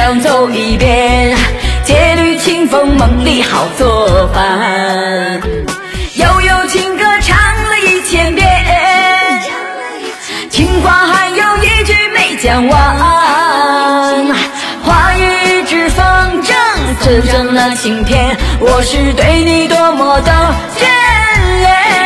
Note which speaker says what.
Speaker 1: 上走一遍，借缕清风梦里好作伴。悠悠情歌唱了1000遍，情话还有一句没讲完，话语只风筝，这成了情片，我是对你多么的眷恋。